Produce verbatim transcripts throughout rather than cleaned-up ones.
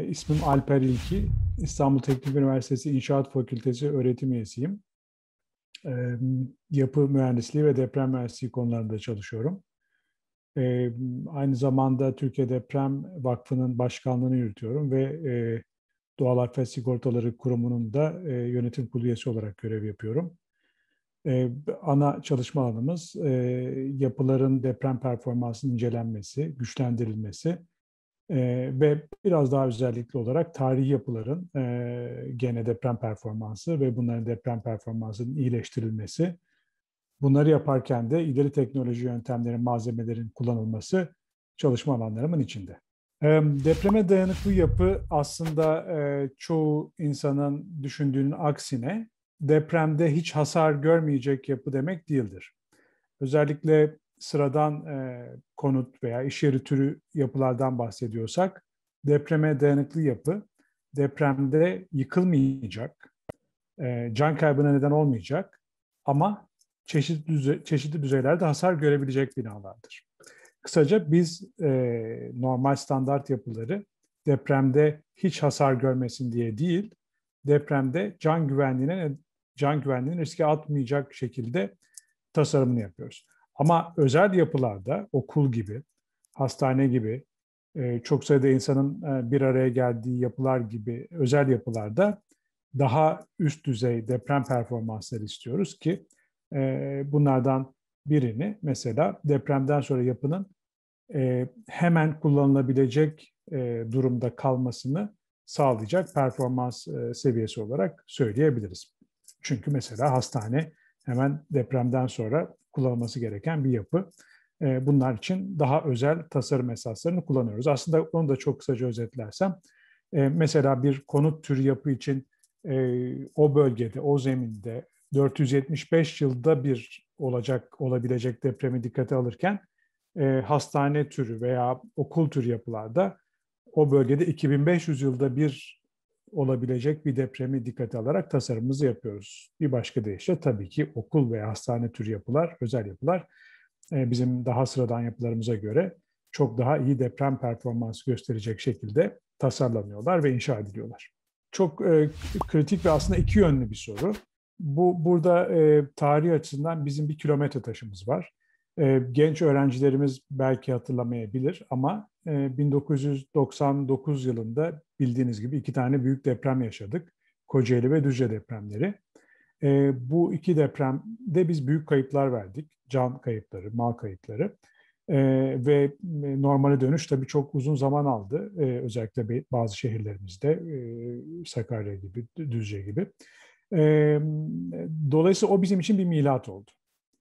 İsmim Alper İlki. İstanbul Teknik Üniversitesi İnşaat Fakültesi öğretim üyesiyim. E, yapı mühendisliği ve deprem mühendisliği konularında çalışıyorum. E, aynı zamanda Türkiye Deprem Vakfı'nın başkanlığını yürütüyorum ve e, Doğal Afet Sigortaları Kurumu'nun da e, yönetim kurulu üyesi olarak görev yapıyorum. E, ana çalışma alanımız e, yapıların deprem performansının incelenmesi, güçlendirilmesi Ee, ve biraz daha özellikli olarak tarihi yapıların e, gene deprem performansı ve bunların deprem performansının iyileştirilmesi. Bunları yaparken de ileri teknoloji yöntemlerin, malzemelerin kullanılması çalışma alanlarımın içinde. E, depreme dayanıklı yapı aslında e, çoğu insanın düşündüğünün aksine depremde hiç hasar görmeyecek yapı demek değildir. Özellikle sıradan e, konut veya iş yeri türü yapılardan bahsediyorsak, depreme dayanıklı yapı depremde yıkılmayacak, e, can kaybına neden olmayacak ama çeşitli, düzey, çeşitli düzeylerde hasar görebilecek binalardır. Kısaca biz e, normal standart yapıları depremde hiç hasar görmesin diye değil, depremde can güvenliğine can güvenliğini riske atmayacak şekilde tasarımını yapıyoruz. Ama özel yapılarda okul gibi, hastane gibi, çok sayıda insanın bir araya geldiği yapılar gibi özel yapılarda daha üst düzey deprem performansları istiyoruz ki bunlardan birini mesela depremden sonra yapının hemen kullanılabilecek durumda kalmasını sağlayacak performans seviyesi olarak söyleyebiliriz. Çünkü mesela hastane hemen depremden sonra kullanılması gereken bir yapı. Bunlar için daha özel tasarım esaslarını kullanıyoruz. Aslında onu da çok kısaca özetlersem, mesela bir konut türü yapı için o bölgede, o zeminde dört yüz yetmiş beş yılda bir olacak, olabilecek depremi dikkate alırken hastane türü veya okul türü yapılarda o bölgede iki bin beş yüz yılda bir olabilecek bir depremi dikkate alarak tasarımımızı yapıyoruz. Bir başka deyişle tabii ki okul veya hastane türü yapılar, özel yapılar bizim daha sıradan yapılarımıza göre çok daha iyi deprem performansı gösterecek şekilde tasarlanıyorlar ve inşa ediliyorlar. Çok e, kritik ve aslında iki yönlü bir soru. Bu burada e, tarih açısından bizim bir kilometre taşımız var. E, genç öğrencilerimiz belki hatırlamayabilir ama e, bin dokuz yüz doksan dokuz yılında bildiğiniz gibi iki tane büyük deprem yaşadık. Kocaeli ve Düzce depremleri. E, bu iki depremde biz büyük kayıplar verdik. Can kayıpları, mal kayıpları. E, ve normale dönüş tabii çok uzun zaman aldı. E, özellikle bazı şehirlerimizde, e, Sakarya gibi, Düzce gibi. E, dolayısıyla o bizim için bir milat oldu.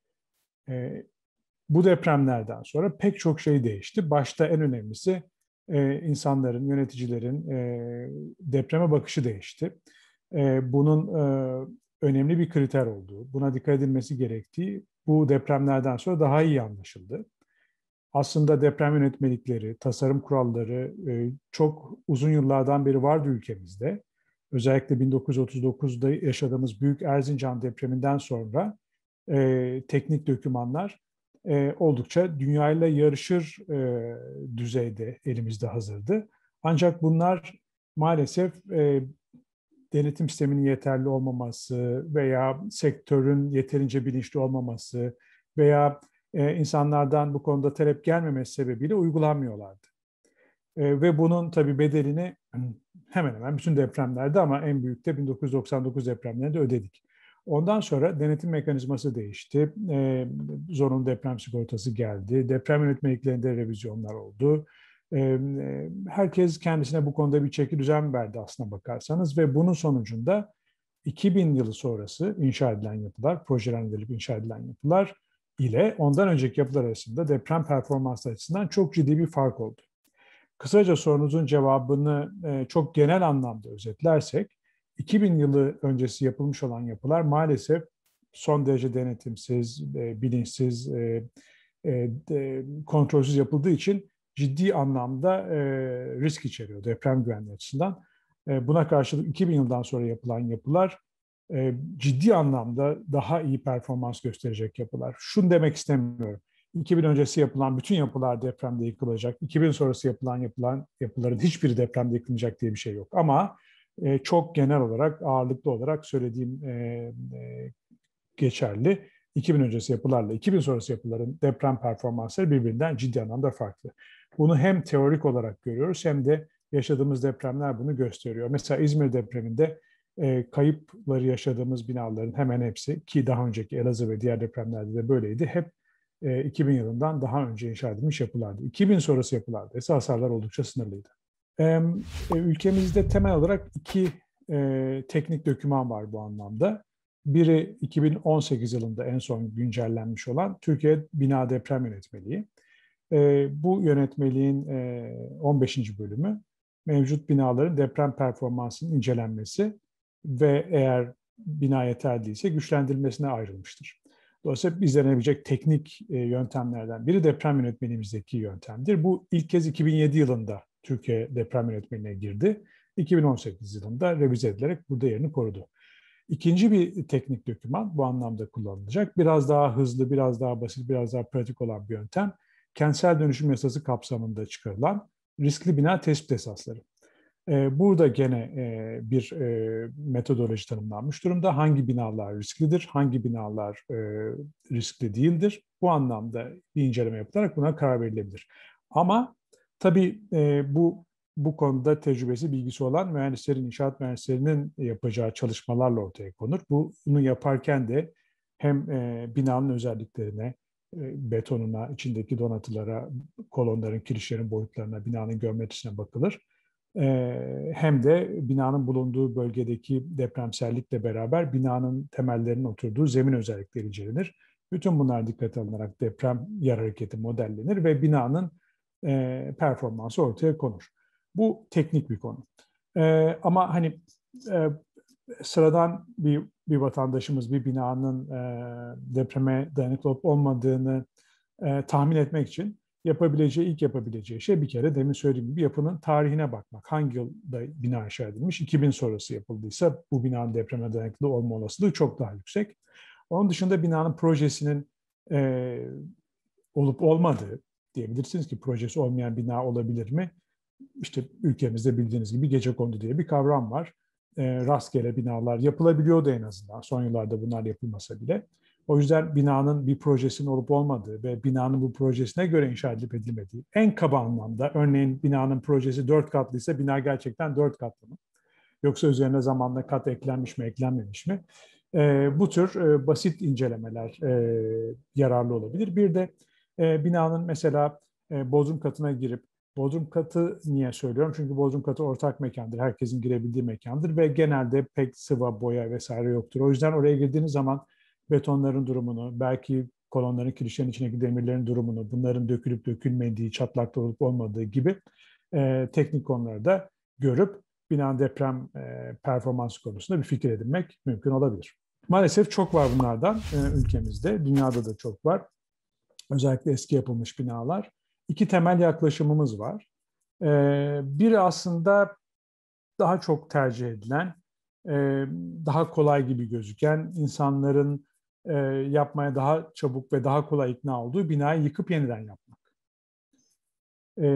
E, bu depremlerden sonra pek çok şey değişti. Başta en önemlisi e, insanların, yöneticilerin e, depreme bakışı değişti. E, bunun e, önemli bir kriter olduğu, buna dikkat edilmesi gerektiği bu depremlerden sonra daha iyi anlaşıldı. Aslında deprem yönetmelikleri, tasarım kuralları e, çok uzun yıllardan beri vardı ülkemizde. Özellikle bin dokuz yüz otuz dokuzda yaşadığımız Büyük Erzincan depreminden sonra e, teknik dokümanlar e, oldukça dünyayla yarışır e, düzeyde elimizde hazırdı. Ancak bunlar maalesef e, denetim sisteminin yeterli olmaması veya sektörün yeterince bilinçli olmaması veya e, insanlardan bu konuda talep gelmemesi sebebiyle uygulanmıyorlardı. E, ve bunun tabii bedelini hemen hemen bütün depremlerde ama en büyük de bin dokuz yüz doksan dokuz depremlerinde ödedik. Ondan sonra denetim mekanizması değişti. E, zorunlu deprem sigortası geldi. Deprem yönetmeliklerinde revizyonlar oldu. E, herkes kendisine bu konuda bir çeki düzen verdi aslına bakarsanız ve bunun sonucunda iki bin yılı sonrası inşa edilen yapılar, projelendirilip inşa edilen yapılar ile ondan önceki yapılar arasında deprem performansı açısından çok ciddi bir fark oldu. Kısaca sorunuzun cevabını çok genel anlamda özetlersek, iki bin yılı öncesi yapılmış olan yapılar maalesef son derece denetimsiz, bilinçsiz, kontrolsüz yapıldığı için ciddi anlamda risk içeriyor deprem güvenliği açısından. Buna karşılık iki bin yıldan sonra yapılan yapılar ciddi anlamda daha iyi performans gösterecek yapılar. Şunu demek istemiyorum. iki bin öncesi yapılan bütün yapılar depremde yıkılacak, iki bin sonrası yapılan yapılan yapıların hiçbiri depremde yıkılmayacak diye bir şey yok. Ama e, çok genel olarak, ağırlıklı olarak söylediğim e, e, geçerli. iki bin öncesi yapılarla iki bin sonrası yapıların deprem performansları birbirinden ciddi anlamda farklı. Bunu hem teorik olarak görüyoruz hem de yaşadığımız depremler bunu gösteriyor. Mesela İzmir depreminde e, kayıpları yaşadığımız binaların hemen hepsi, ki daha önceki Elazığ ve diğer depremlerde de böyleydi, hep e, iki bin yılından daha önce inşa edilmiş yapılardı. iki bin sonrası yapılarda ise hasarlar oldukça sınırlıydı. E, ülkemizde temel olarak iki e, teknik doküman var bu anlamda. Biri iki bin on sekiz yılında en son güncellenmiş olan Türkiye Bina Deprem Yönetmeliği. E, bu yönetmeliğin e, on beşinci bölümü mevcut binaların deprem performansının incelenmesi ve eğer bina yeterli değilse güçlendirilmesine ayrılmıştır. Dolayısıyla izlenebilecek teknik e, yöntemlerden biri deprem yönetmeliğimizdeki yöntemdir. Bu ilk kez iki bin yedi yılında Türkiye deprem yönetmeliğine girdi. iki bin on sekiz yılında revize edilerek burada yerini korudu. İkinci bir teknik doküman bu anlamda kullanılacak. Biraz daha hızlı, biraz daha basit, biraz daha pratik olan bir yöntem. Kentsel dönüşüm yasası kapsamında çıkarılan riskli bina tespit esasları. Burada gene bir metodoloji tanımlanmış durumda. Hangi binalar risklidir, hangi binalar riskli değildir? Bu anlamda bir inceleme yapılarak buna karar verilebilir. Ama tabii bu bu konuda tecrübesi, bilgisi olan mühendislerin, inşaat mühendislerinin yapacağı çalışmalarla ortaya konur. Bunu yaparken de hem binanın özelliklerine, betonuna, içindeki donatılara, kolonların, kirişlerin boyutlarına, binanın geometrisine bakılır. Hem de binanın bulunduğu bölgedeki depremsellikle beraber binanın temellerinin oturduğu zemin özellikleri incelenir. Bütün bunlar dikkate alınarak deprem yer hareketi modellenir ve binanın performansı ortaya konur. Bu teknik bir konu. Ama hani sıradan bir, bir vatandaşımız bir binanın depreme dayanıklı olup olmadığını tahmin etmek için yapabileceği, ilk yapabileceği şey bir kere demin söylediğim gibi yapının tarihine bakmak. Hangi yılda bina inşa edilmiş? iki bin sonrası yapıldıysa bu binanın depreme dayanıklı olma olasılığı çok daha yüksek. Onun dışında binanın projesinin e, olup olmadığı, diyebilirsiniz ki projesi olmayan bina olabilir mi? İşte ülkemizde bildiğiniz gibi gecekondu diye bir kavram var. E, rastgele binalar yapılabiliyordu en azından. Son yıllarda bunlar yapılmasa bile. O yüzden binanın bir projesinin olup olmadığı ve binanın bu projesine göre inşa edilip edilmediği, en kaba anlamda, örneğin binanın projesi dört katlıysa bina gerçekten dört katlı mı? Yoksa üzerine zamanla kat eklenmiş mi, eklenmemiş mi? E, bu tür e, basit incelemeler e, yararlı olabilir. Bir de e, binanın mesela e, bodrum katına girip, bodrum katı niye söylüyorum? Çünkü bodrum katı ortak mekandır, herkesin girebildiği mekandır ve genelde pek sıva, boya vesaire yoktur. O yüzden oraya girdiğiniz zaman betonların durumunu, belki kolonların, kirişlerin içindeki demirlerin durumunu, bunların dökülüp dökülmediği, çatlakta olup olmadığı gibi e, teknik konuları da görüp binanın deprem e, performansı konusunda bir fikir edinmek mümkün olabilir. Maalesef çok var bunlardan e, ülkemizde, dünyada da çok var. Özellikle eski yapılmış binalar. İki temel yaklaşımımız var. E, biri aslında daha çok tercih edilen, e, daha kolay gibi gözüken, insanların e, yapmaya daha çabuk ve daha kolay ikna olduğu binayı yıkıp yeniden yapmak. E,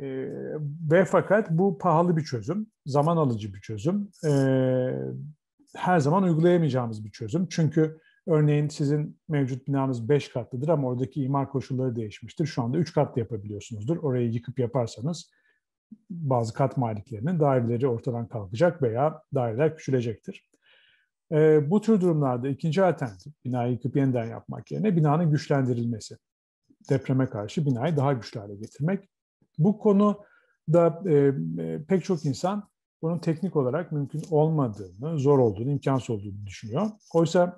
ve fakat bu pahalı bir çözüm, zaman alıcı bir çözüm. E, her zaman uygulayamayacağımız bir çözüm. Çünkü örneğin sizin mevcut binanız beş katlıdır ama oradaki imar koşulları değişmiştir. Şu anda üç katlı yapabiliyorsunuzdur. Orayı yıkıp yaparsanız bazı kat maliklerinin daireleri ortadan kalkacak veya daireler küçülecektir. E, bu tür durumlarda ikinci alternatif, binayı yıkıp yeniden yapmak yerine binanın güçlendirilmesi. Depreme karşı binayı daha güçlü hale getirmek. Bu konuda e, e, pek çok insan bunun teknik olarak mümkün olmadığını, zor olduğunu, imkansız olduğunu düşünüyor. Oysa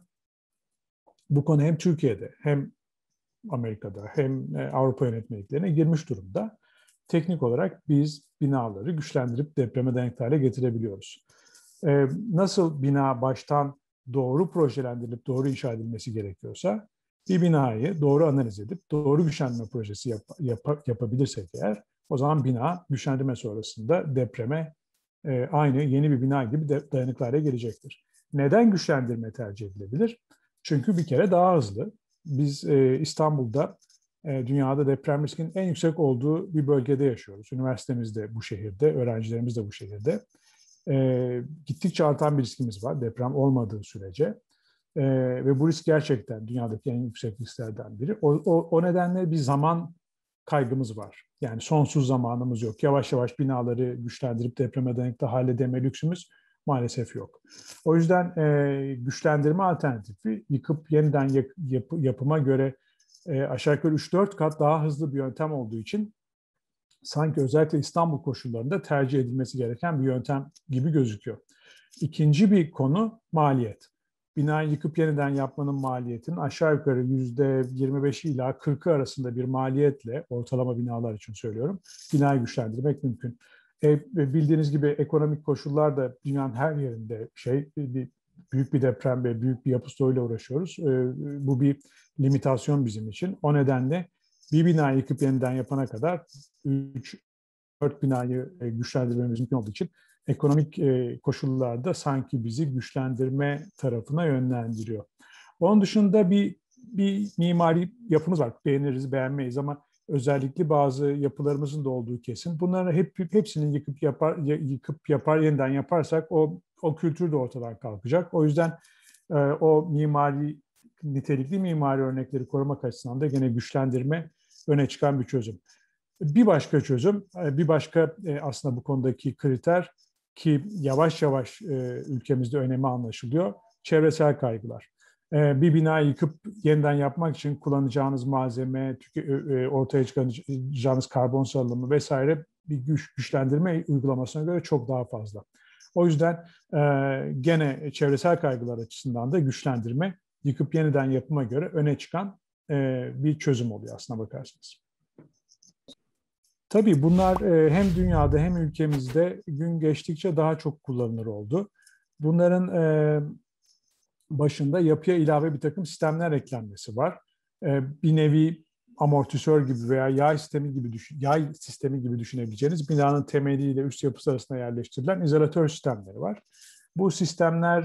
bu konu hem Türkiye'de hem Amerika'da hem Avrupa yönetmeliklerine girmiş durumda. Teknik olarak biz binaları güçlendirip depreme dayanıklı hale getirebiliyoruz. Ee, nasıl bina baştan doğru projelendirilip doğru inşa edilmesi gerekiyorsa bir binayı doğru analiz edip doğru güçlendirme projesi yap, yap, yapabilirsek eğer o zaman bina güçlendirme sonrasında depreme e, aynı yeni bir bina gibi de, dayanıklı hale gelecektir. Neden güçlendirme tercih edilebilir? Çünkü bir kere daha hızlı. Biz e, İstanbul'da e, dünyada deprem riskinin en yüksek olduğu bir bölgede yaşıyoruz. Üniversitemiz de bu şehirde, öğrencilerimiz de bu şehirde. E, gittikçe artan bir riskimiz var deprem olmadığı sürece. E, ve bu risk gerçekten dünyadaki en yüksek risklerden biri. O, o, o nedenle bir zaman kaygımız var. Yani sonsuz zamanımız yok. Yavaş yavaş binaları güçlendirip depreme dayanıklı hale deme lüksümüz maalesef yok. O yüzden e, güçlendirme alternatifi yıkıp yeniden yap, yapı, yapıma göre e, aşağı yukarı üç dört kat daha hızlı bir yöntem olduğu için sanki özellikle İstanbul koşullarında tercih edilmesi gereken bir yöntem gibi gözüküyor. İkinci bir konu maliyet. Binayı yıkıp yeniden yapmanın maliyetinin aşağı yukarı yüzde yirmi beş ila kırkı arasında bir maliyetle, ortalama binalar için söylüyorum, binayı güçlendirmek mümkün. E, bildiğiniz gibi ekonomik koşullar da dünyanın her yerinde şey, bir, büyük bir deprem ve büyük bir yapı stoğuyla uğraşıyoruz. E, bu bir limitasyon bizim için. O nedenle bir binayı yıkıp yeniden yapana kadar üç dört binayı güçlendirmemiz mümkün olduğu için ekonomik koşullarda sanki bizi güçlendirme tarafına yönlendiriyor. Onun dışında bir bir mimari yapımız var. Beğeniriz, beğenmeyiz ama özellikle bazı yapılarımızın da olduğu kesin. Bunları hep hepsini yıkıp yapar yıkıp yapar yeniden yaparsak o o kültür de ortadan kalkacak. O yüzden o mimari nitelikli mimari örnekleri korumak açısından da gene güçlendirme öne çıkan bir çözüm. Bir başka çözüm, bir başka aslında bu konudaki kriter ki yavaş yavaş ülkemizde önemi anlaşılıyor, çevresel kaygılar. Bir binayı yıkıp yeniden yapmak için kullanacağınız malzeme, ortaya çıkaracağınız karbon salınımı vesaire bir güç, güçlendirme uygulamasına göre çok daha fazla. O yüzden gene çevresel kaygılar açısından da güçlendirme, yıkıp yeniden yapıma göre öne çıkan bir çözüm oluyor aslına bakarsanız. Tabii bunlar hem dünyada hem ülkemizde gün geçtikçe daha çok kullanılır oldu. Bunların başında yapıya ilave bir takım sistemler eklenmesi var. Bir nevi amortisör gibi veya yay sistemi gibi düşün, yay sistemi gibi düşünebileceğiniz binanın temeliyle üst yapısı arasında yerleştirilen izolatör sistemleri var. Bu sistemler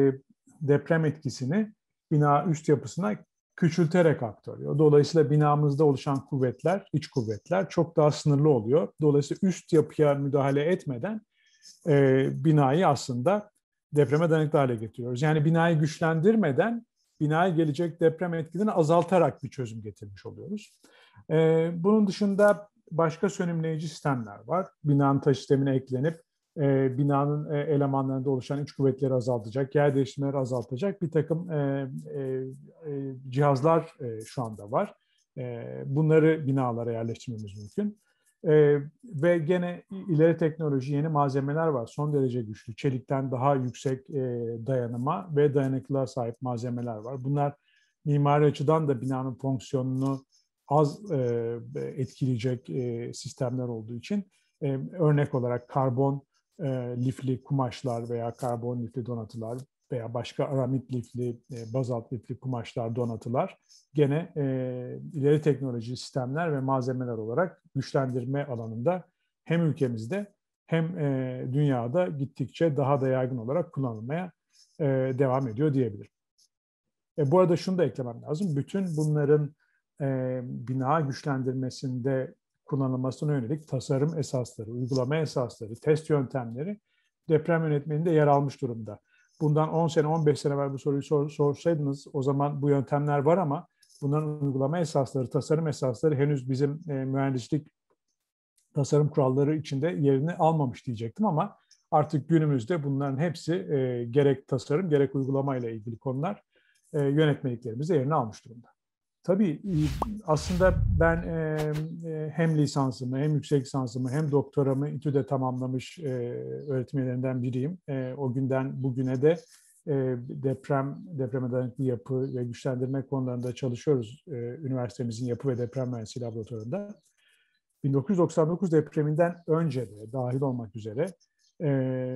deprem etkisini bina üst yapısına küçülterek aktarıyor. Dolayısıyla binamızda oluşan kuvvetler, iç kuvvetler çok daha sınırlı oluyor. Dolayısıyla üst yapıya müdahale etmeden e, binayı aslında depreme dayanıklı hale getiriyoruz. Yani binayı güçlendirmeden binaya gelecek deprem etkilerini azaltarak bir çözüm getirmiş oluyoruz. E, bunun dışında başka sönümleyici sistemler var. Binanın taş sistemine eklenip e, binanın e, elemanlarında oluşan iç kuvvetleri azaltacak, yer değiştirmeleri azaltacak bir takım e, e, e, cihazlar e, şu anda var. E, bunları binalara yerleştirmemiz mümkün. E, ve gene ileri teknoloji, yeni malzemeler var. Son derece güçlü, çelikten daha yüksek e, dayanıma ve dayanıklılığa sahip malzemeler var. Bunlar mimari açıdan da binanın fonksiyonunu az e, etkileyecek e, sistemler olduğu için e, örnek olarak karbon e, lifli kumaşlar veya karbon lifli donatılar veya başka aramit lifli, e, bazalt lifli kumaşlar, donatılar gene e, ileri teknoloji sistemler ve malzemeler olarak güçlendirme alanında hem ülkemizde hem e, dünyada gittikçe daha da yaygın olarak kullanılmaya e, devam ediyor diyebilirim. E, bu arada şunu da eklemem lazım. Bütün bunların e, bina güçlendirmesinde kullanılmasına yönelik tasarım esasları, uygulama esasları, test yöntemleri deprem yönetmeliğinde yer almış durumda. Bundan on sene, on beş sene evvel bu soruyu sor, sorsaydınız o zaman bu yöntemler var ama bunların uygulama esasları, tasarım esasları henüz bizim e, mühendislik tasarım kuralları içinde yerini almamış diyecektim ama artık günümüzde bunların hepsi e, gerek tasarım gerek uygulamayla ilgili konular e, yönetmeliklerimizde yerini almış durumda. Tabii aslında ben e, hem lisansımı hem yüksek lisansımı hem doktoramı İTÜ'de tamamlamış e, öğretim üyelerinden biriyim. E, o günden bugüne de e, deprem, depreme dayanıklı yapı ve güçlendirme konularında çalışıyoruz e, üniversitemizin yapı ve deprem mühendisliği laboratuvarında. bin dokuz yüz doksan dokuz depreminden önce de dahil olmak üzere e,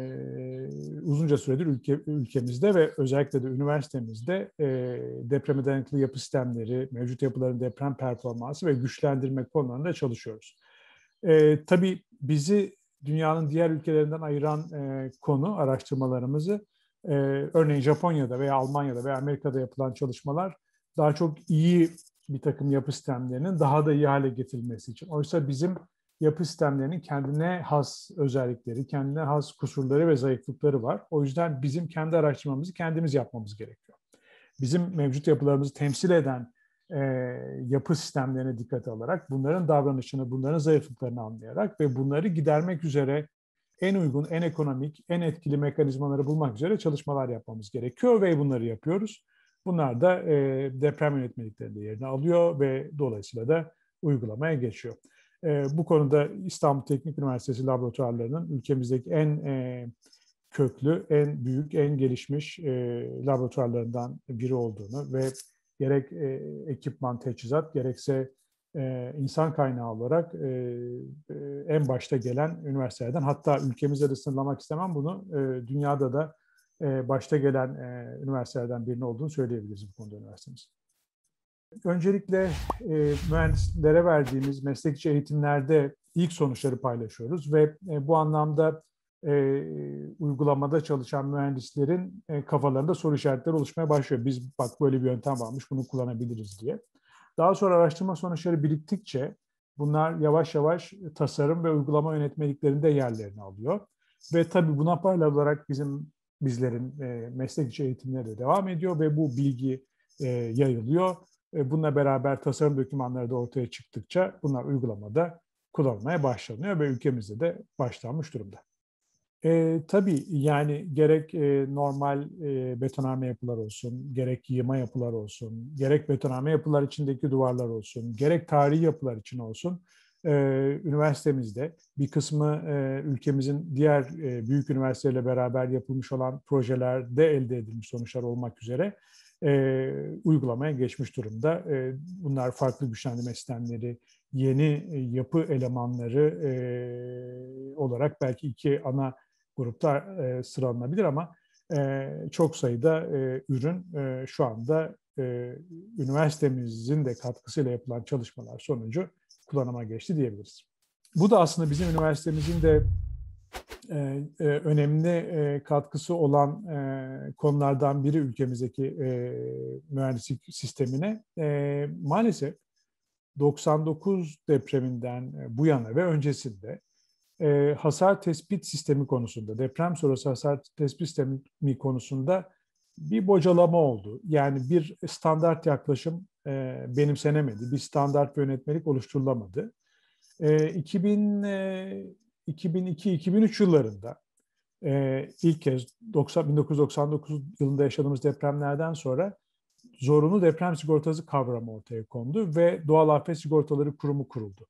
uzunca süredir ülke, ülkemizde ve özellikle de üniversitemizde e, depreme dayanıklı yapı sistemleri, mevcut yapıların deprem performansı ve güçlendirme konularında çalışıyoruz. E, tabii bizi dünyanın diğer ülkelerinden ayıran e, konu araştırmalarımızı e, örneğin Japonya'da veya Almanya'da veya Amerika'da yapılan çalışmalar daha çok iyi bir takım yapı sistemlerinin daha da iyi hale getirilmesi için. Oysa bizim yapı sistemlerinin kendine has özellikleri, kendine has kusurları ve zayıflıkları var. O yüzden bizim kendi araştırmamızı kendimiz yapmamız gerekiyor. Bizim mevcut yapılarımızı temsil eden e, yapı sistemlerine dikkate alarak, bunların davranışını, bunların zayıflıklarını anlayarak ve bunları gidermek üzere en uygun, en ekonomik, en etkili mekanizmaları bulmak üzere çalışmalar yapmamız gerekiyor ve bunları yapıyoruz. Bunlar da e, deprem yönetmeliklerinde yerini alıyor ve dolayısıyla da uygulamaya geçiyor. E, bu konuda İstanbul Teknik Üniversitesi laboratuvarlarının ülkemizdeki en e, köklü, en büyük, en gelişmiş e, laboratuvarlarından biri olduğunu ve gerek e, ekipman, teçhizat, gerekse e, insan kaynağı olarak e, e, en başta gelen üniversitelerden, hatta ülkemizde de sınırlamak istemem bunu, e, dünyada da e, başta gelen e, üniversitelerden birinin olduğunu söyleyebiliriz bu konuda üniversitemiz. Öncelikle e, mühendislere verdiğimiz meslekçi eğitimlerde ilk sonuçları paylaşıyoruz ve e, bu anlamda e, uygulamada çalışan mühendislerin e, kafalarında soru işaretleri oluşmaya başlıyor. Biz bak böyle bir yöntem varmış, bunu kullanabiliriz diye. Daha sonra araştırma sonuçları biriktikçe bunlar yavaş yavaş tasarım ve uygulama yönetmeliklerinde yerlerini alıyor. Ve tabii buna paralel olarak bizim bizlerin e, meslekçi eğitimleri de devam ediyor ve bu bilgi e, yayılıyor. Bununla beraber tasarım dokümanları da ortaya çıktıkça bunlar uygulamada kullanılmaya başlanıyor ve ülkemizde de başlanmış durumda. E, tabii yani gerek e, normal e, betonarme yapılar olsun, gerek yığma yapılar olsun, gerek betonarme yapılar içindeki duvarlar olsun, gerek tarihi yapılar için olsun, e, üniversitemizde bir kısmı e, ülkemizin diğer e, büyük üniversiteleriyle beraber yapılmış olan projelerde elde edilmiş sonuçlar olmak üzere e, uygulamaya geçmiş durumda. E, bunlar farklı güçlendirme sistemleri, yeni e, yapı elemanları e, olarak belki iki ana grupta e, sıralanabilir ama e, çok sayıda e, ürün e, şu anda e, üniversitemizin de katkısıyla yapılan çalışmalar sonucu kullanıma geçti diyebiliriz. Bu da aslında bizim üniversitemizin de e, e, önemli e, katkısı olan e, konulardan biri ülkemizdeki e, mühendislik sistemine. E, maalesef doksan dokuz depreminden bu yana ve öncesinde e, hasar tespit sistemi konusunda, deprem sonrası hasar tespit sistemi konusunda bir bocalama oldu. Yani bir standart yaklaşım e, benimsenemedi, bir standart yönetmelik oluşturulamadı. E, iki bin, e, iki bin iki iki bin üç yıllarında e, ilk kez doksan, bin dokuz yüz doksan dokuz yılında yaşadığımız depremlerden sonra zorunlu deprem sigortası kavramı ortaya kondu ve Doğal Afet Sigortaları Kurumu kuruldu.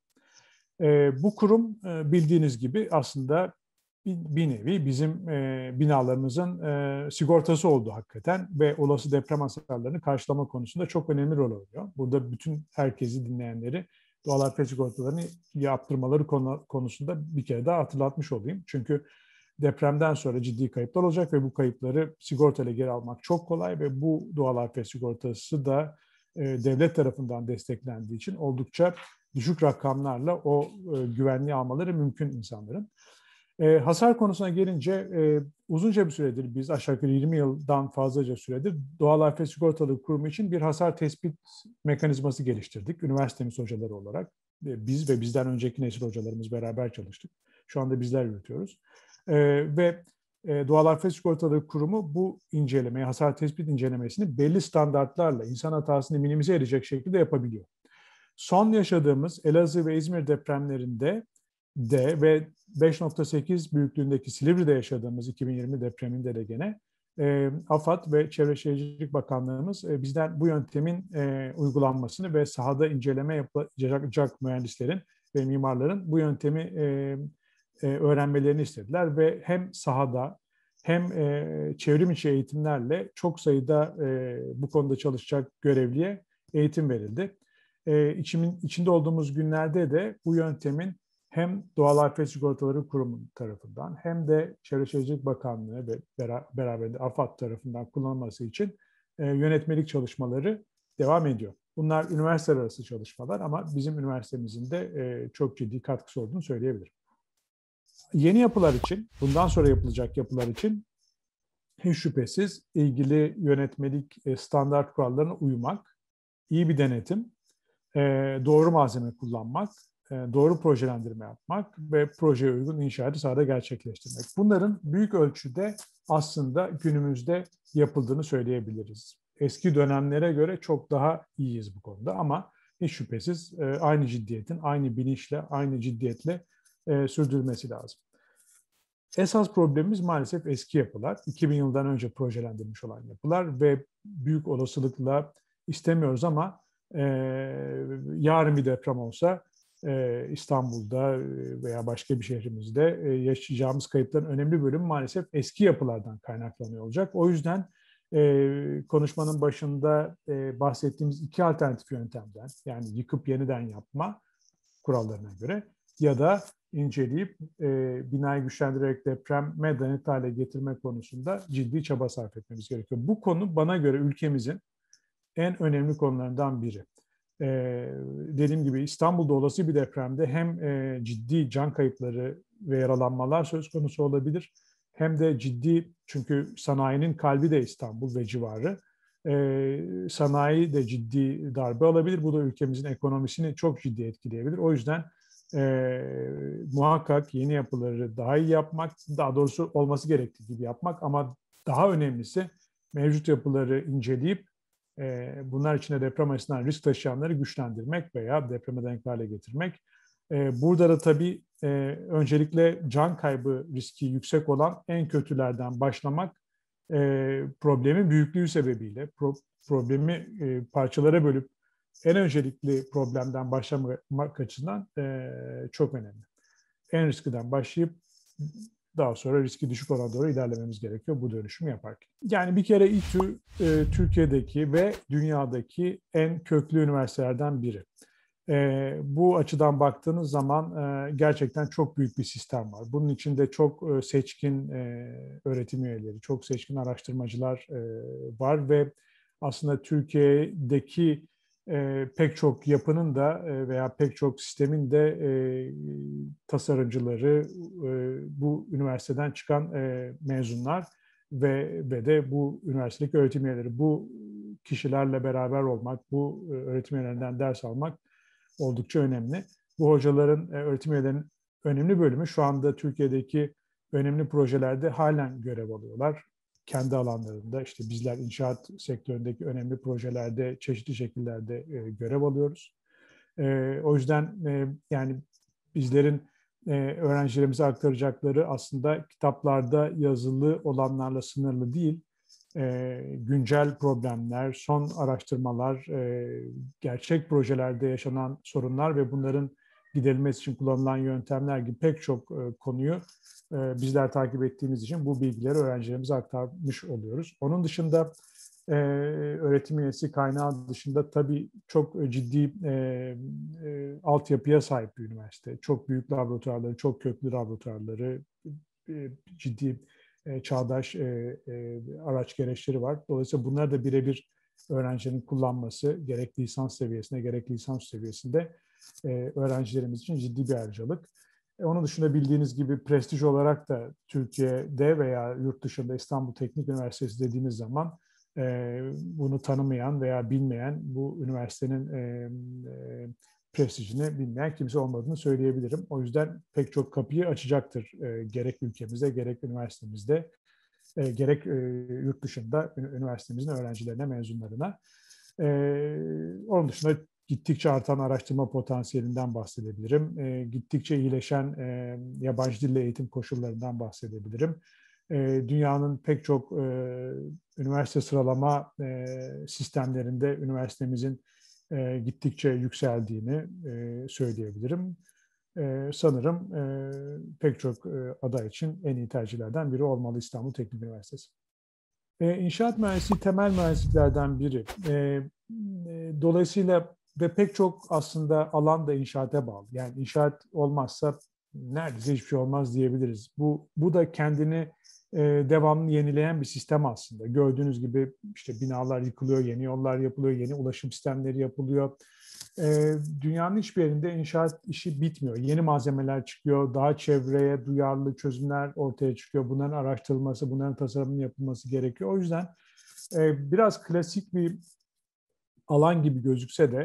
E, bu kurum e, bildiğiniz gibi aslında bir, bir nevi bizim e, binalarımızın e, sigortası oldu hakikaten ve olası deprem hasarlarını karşılama konusunda çok önemli rol oynuyor. Burada bütün herkesi dinleyenleri doğal afet sigortalarını yaptırmaları konu, konusunda bir kere daha hatırlatmış olayım. Çünkü depremden sonra ciddi kayıplar olacak ve bu kayıpları sigortayla geri almak çok kolay ve bu doğal afet sigortası da e, devlet tarafından desteklendiği için oldukça düşük rakamlarla o e, güvenliği almaları mümkün insanların. E, hasar konusuna gelince e, uzunca bir süredir biz aşağı yukarı yirmi yıldan fazlaca süredir Doğal Afet Sigortaları Kurumu için bir hasar tespit mekanizması geliştirdik. Üniversitemiz hocaları olarak e, biz ve bizden önceki nesil hocalarımız beraber çalıştık. Şu anda bizler yürütüyoruz. E, ve e, Doğal Afet Sigortaları Kurumu bu incelemeyi, hasar tespit incelemesini belli standartlarla insan hatasını minimize edecek şekilde yapabiliyor. Son yaşadığımız Elazığ ve İzmir depremlerinde de ve beş nokta sekiz büyüklüğündeki Silivri'de yaşadığımız iki bin yirmi depreminde de gene e, AFAD ve Çevre Şehircilik Bakanlığımız e, bizden bu yöntemin e, uygulanmasını ve sahada inceleme yapacak mühendislerin ve mimarların bu yöntemi e, e, öğrenmelerini istediler ve hem sahada hem e, çevrim içi eğitimlerle çok sayıda e, bu konuda çalışacak görevliye eğitim verildi. E, içimin, içinde olduğumuz günlerde de bu yöntemin hem Doğal Afet Sigortaları Kurumu tarafından hem de Çevre Şehircilik Bakanlığı ve beraberinde AFAD tarafından kullanılması için e, yönetmelik çalışmaları devam ediyor. Bunlar üniversiteler arası çalışmalar ama bizim üniversitemizin de e, çok ciddi katkısı olduğunu söyleyebilirim. Yeni yapılar için, bundan sonra yapılacak yapılar için hiç şüphesiz ilgili yönetmelik standart kurallarına uymak, iyi bir denetim e, doğru malzeme kullanmak, e, doğru projelendirme yapmak ve projeye uygun inşaatı sahada gerçekleştirmek. Bunların büyük ölçüde aslında günümüzde yapıldığını söyleyebiliriz. Eski dönemlere göre çok daha iyiyiz bu konuda ama hiç şüphesiz e, aynı ciddiyetin, aynı bilinçle, aynı ciddiyetle e, sürdürülmesi lazım. Esas problemimiz maalesef eski yapılar. iki bin yıldan önce projelendirilmiş olan yapılar ve büyük olasılıkla istemiyoruz ama e, yarın bir deprem olsa e, İstanbul'da veya başka bir şehrimizde e, yaşayacağımız kayıpların önemli bölümü maalesef eski yapılardan kaynaklanıyor olacak. O yüzden e, konuşmanın başında e, bahsettiğimiz iki alternatif yöntemden, yani yıkıp yeniden yapma kurallarına göre ya da inceleyip e, binayı güçlendirerek depreme dayanıklı hale getirme konusunda ciddi çaba sarf etmemiz gerekiyor. Bu konu bana göre ülkemizin en önemli konularından biri. E, dediğim gibi İstanbul'da olası bir depremde hem e, ciddi can kayıpları ve yaralanmalar söz konusu olabilir, hem de ciddi, çünkü sanayinin kalbi de İstanbul ve civarı, e, sanayi de ciddi darbe alabilir. Bu da ülkemizin ekonomisini çok ciddi etkileyebilir. O yüzden e, muhakkak yeni yapıları daha iyi yapmak, daha doğrusu olması gerektiği gibi yapmak, ama daha önemlisi mevcut yapıları inceleyip e, bunlar içinde deprem açısından risk taşıyanları güçlendirmek veya depreme dayanıklı hale getirmek. E, burada da tabii e, öncelikle can kaybı riski yüksek olan en kötülerden başlamak e, problemin büyüklüğü sebebiyle pro, problemi e, parçalara bölüp en öncelikli problemden başlamak açısından e, çok önemli. En riskiden başlayıp daha sonra riski düşük olana doğru ilerlememiz gerekiyor bu dönüşümü yaparken. Yani bir kere İTÜ e, Türkiye'deki ve dünyadaki en köklü üniversitelerden biri. E, bu açıdan baktığınız zaman e, gerçekten çok büyük bir sistem var. Bunun içinde çok e, seçkin e, öğretim üyeleri, çok seçkin araştırmacılar e, var ve aslında Türkiye'deki e, pek çok yapının da e, veya pek çok sistemin de e, tasarımcıları e, bu üniversiteden çıkan e, mezunlar ve, ve de bu üniversitedeki öğretim üyeleri. Bu kişilerle beraber olmak, bu e, öğretim üyelerinden ders almak oldukça önemli. Bu hocaların, öğretim üyelerinin önemli bölümü şu anda Türkiye'deki önemli projelerde halen görev alıyorlar. Kendi alanlarında, işte bizler inşaat sektöründeki önemli projelerde çeşitli şekillerde görev alıyoruz. O yüzden yani bizlerin öğrencilerimize aktaracakları aslında kitaplarda yazılı olanlarla sınırlı değil. E, güncel problemler, son araştırmalar, e, gerçek projelerde yaşanan sorunlar ve bunların giderilmesi için kullanılan yöntemler gibi pek çok e, konuyu e, bizler takip ettiğimiz için bu bilgileri öğrencilerimize aktarmış oluyoruz. Onun dışında e, öğretim üyesi kaynağı dışında tabii çok ciddi e, e, altyapıya sahip bir üniversite. Çok büyük laboratuvarları, çok köklü laboratuvarları, e, ciddi e, çağdaş e, e, araç gereçleri var. Dolayısıyla bunlar da birebir öğrencinin kullanması gerek lisans seviyesinde gerek lisans seviyesinde e, öğrencilerimiz için ciddi bir ayrıcalık. E, onun dışında bildiğiniz gibi prestij olarak da Türkiye'de veya yurt dışında İstanbul Teknik Üniversitesi dediğimiz zaman e, bunu tanımayan veya bilmeyen, bu üniversitenin e, e, prestijini bilmeyen kimse olmadığını söyleyebilirim. O yüzden pek çok kapıyı açacaktır e, gerek ülkemizde, gerek üniversitemizde, e, gerek e, yurt dışında üniversitemizin öğrencilerine, mezunlarına. E, onun dışında gittikçe artan araştırma potansiyelinden bahsedebilirim. E, gittikçe iyileşen e, yabancı dille eğitim koşullarından bahsedebilirim. E, dünyanın pek çok e, üniversite sıralama e, sistemlerinde üniversitemizin e, gittikçe yükseldiğini e, söyleyebilirim. E, sanırım e, pek çok e, aday için en iyi tercihlerden biri olmalı İstanbul Teknik Üniversitesi. E, inşaat mühendisliği temel mühendisliklerden biri. E, e, dolayısıyla ve pek çok aslında alan da inşaata bağlı. Yani inşaat olmazsa neredeyse hiçbir şey olmaz diyebiliriz. Bu, bu da kendini e, devamlı yenileyen bir sistem aslında. Gördüğünüz gibi işte binalar yıkılıyor, yeni yollar yapılıyor, yeni ulaşım sistemleri yapılıyor. E, dünyanın hiçbir yerinde inşaat işi bitmiyor. Yeni malzemeler çıkıyor, daha çevreye duyarlı çözümler ortaya çıkıyor. Bunların araştırılması, bunların tasarımının yapılması gerekiyor. O yüzden e, biraz klasik bir alan gibi gözükse de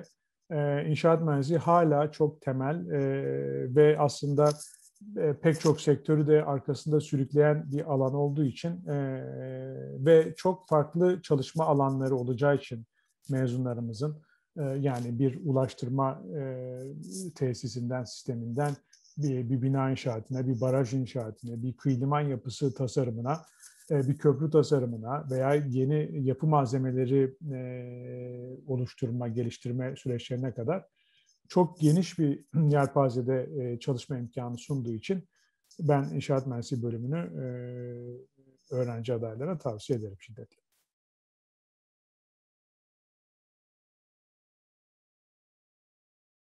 e, inşaat mühendisliği hala çok temel e, ve aslında e, pek çok sektörü de arkasında sürükleyen bir alan olduğu için e, ve çok farklı çalışma alanları olacağı için mezunlarımızın e, yani bir ulaştırma e, tesisinden, sisteminden bir, bir bina inşaatına, bir baraj inşaatına, bir kıyı liman yapısı tasarımına, e, bir köprü tasarımına veya yeni yapı malzemeleri e, oluşturma, geliştirme süreçlerine kadar çok geniş bir yelpazede e, çalışma imkanı sunduğu için ben inşaat mühendisliği bölümünü e, öğrenci adaylarına tavsiye ederim şiddetle.